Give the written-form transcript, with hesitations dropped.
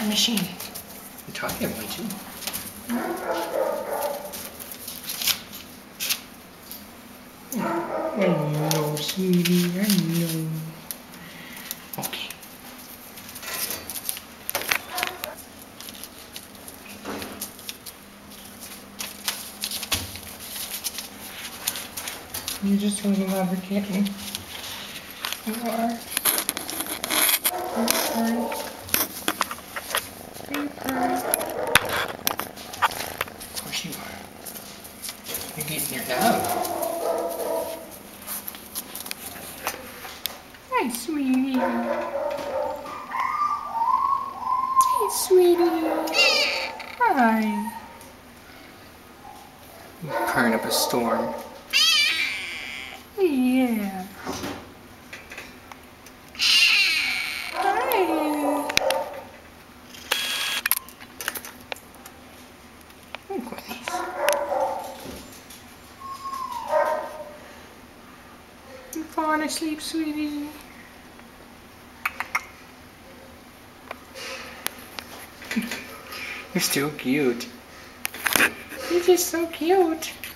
machine. The Talkative one too. Hello, sweetie. Hello. Okay. You just really love her, kitten. You are. Of course you are. You're getting your love. Hi, sweetie. Hey, sweetie. Hi. You're purring up a storm. Yeah. Hi. Oh, goodness. You falling asleep, sweetie? You're still cute. You're just so cute.